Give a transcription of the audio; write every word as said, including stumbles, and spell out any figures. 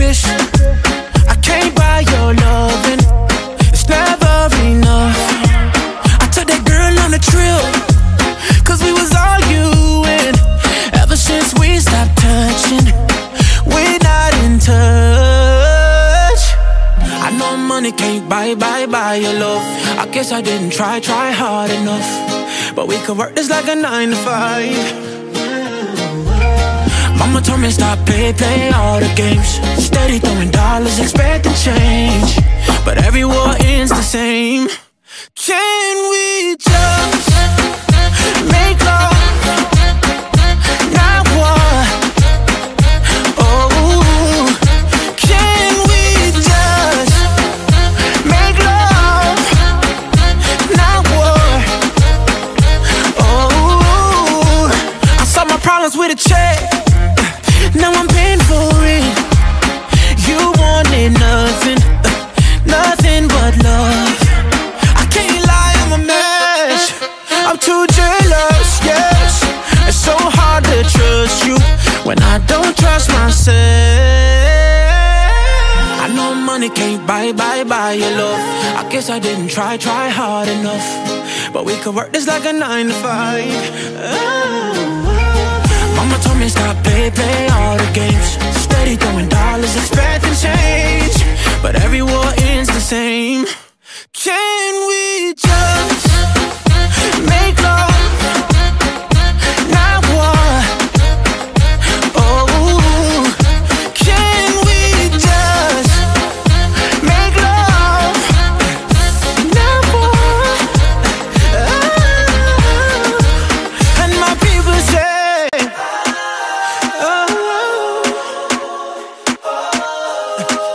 selfish. I can't buy your loving, it's never enough. I took that girl on a trip, cause we was arguing. Ever since we stopped touching, we're not in touch. I know money can't buy, buy, buy your love. I guess I didn't try, try hard enough. But we could work this like a nine to five. Mama told me stop, play, play all the games. Steady throwing dollars, expecting change. But every war ends the same. Can we just make love? Not war. Oh, can we just make love? Not war. Oh, I solved my problems with a check. Now I'm paying for it. You wanted nothing, nothing but love. I can't lie, I'm a mess. I'm too jealous, yes. It's so hard to trust you when I don't trust myself. I know money can't buy, buy, buy your love. I guess I didn't try, try hard enough. But we could work this like a nine to five. Oh. Mama told me stop, play, play all the games. Steady throwing dollars, expecting change. But every war ends the same. Can we just make love? Not war. Oh, can we just make love? Not war. Oh, and my people say,